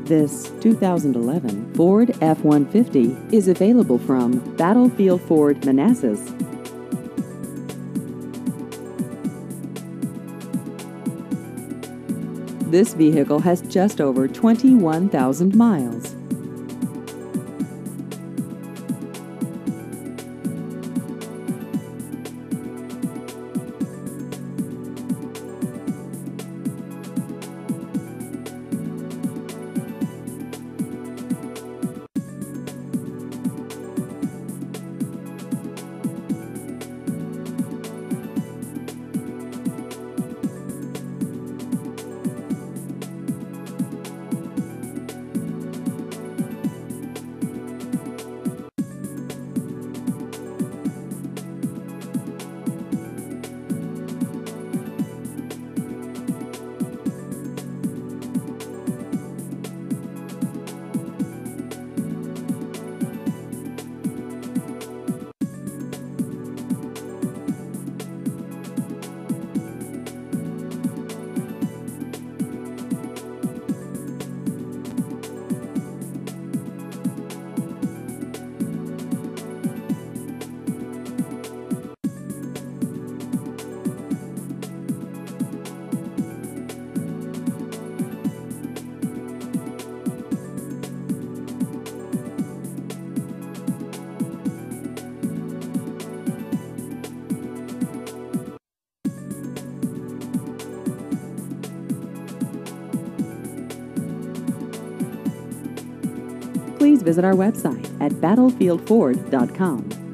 This 2011 Ford F-150 is available from Battlefield Ford, Manassas. This vehicle has just over 21,000 miles. Please visit our website at battlefieldford.com.